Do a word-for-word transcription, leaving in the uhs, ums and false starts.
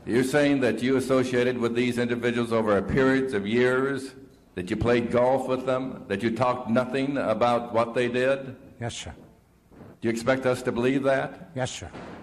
You're saying that you associated with these individuals over a period of years, that you played golf with them, that you talked nothing about what they did? Yes, sir. Do you expect us to believe that? Yes, sir.